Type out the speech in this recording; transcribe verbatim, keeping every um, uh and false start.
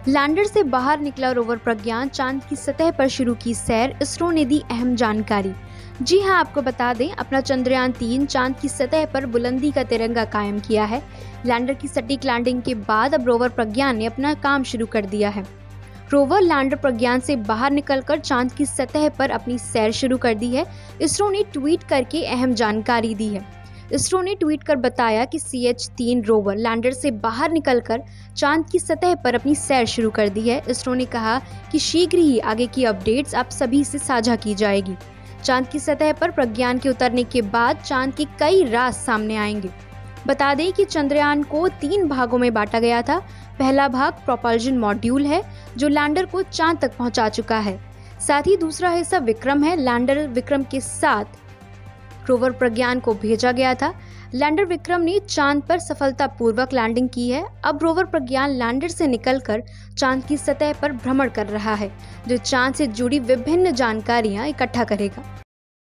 Lander से बाहर निकला रोवर प्रज्ञान चांद की सतह पर शुरू की सैर, इसरो ने दी अहम जानकारी। जी हां, आपको बता दें, अपना चंद्रयान तीन चांद की सतह पर बुलंदी का तिरंगा कायम किया है। लैंडर की सटीक लैंडिंग के बाद अब रोवर प्रज्ञान ने अपना काम शुरू कर दिया है। रोवर लैंडर प्रज्ञान से बाहर निकलकर चांद की सतह पर अपनी सैर शुरू कर दी है। इसरो ने ट्वीट करके अहम जानकारी दी है। इसरो ने ट्वीट कर बताया कि सी एच तीन रोवर लैंडर से बाहर निकलकर चांद की सतह पर अपनी सैर शुरू कर दी है। इसरो ने कहा कि शीघ्र ही आगे की अपडेट्स आप सभी से साझा की जाएगी। चांद की सतह पर प्रज्ञान के उतरने के बाद चांद के कई राज सामने आएंगे। बता दें कि चंद्रयान को तीन भागों में बांटा गया था। पहला भाग प्रोपल्जन मॉड्यूल है, जो लैंडर को चांद तक पहुंचा चुका है। साथ ही दूसरा हिस्सा विक्रम है। लैंडर विक्रम के साथ रोवर प्रज्ञान को भेजा गया था। लैंडर विक्रम ने चांद पर सफलतापूर्वक लैंडिंग की है। अब रोवर प्रज्ञान लैंडर से निकलकर चांद की सतह पर भ्रमण कर रहा है, जो चांद से जुड़ी विभिन्न जानकारियां इकट्ठा करेगा।